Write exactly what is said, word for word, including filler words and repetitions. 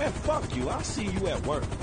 Man, fuck you. I'll see you at work.